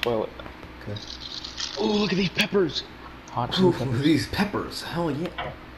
boil it. Okay. Oh, look at these peppers. Hot chili Ooh, peppers. these peppers. Hell yeah.